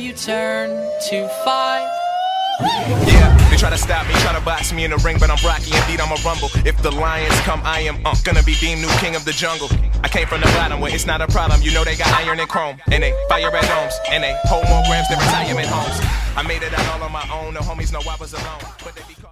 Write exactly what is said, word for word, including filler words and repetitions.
you turn to fight. Yeah, they try to stop me, try to box me in the ring, but I'm Rocky, indeed I'm a rumble. If the lions come, I am uh, gonna be deemed new king of the jungle. I came from the bottom where it's not a problem. You know they got iron and chrome, and they fire red domes, and they hold more grams than retirement homes. I made it out all on my own, the homies know I was alone, but they be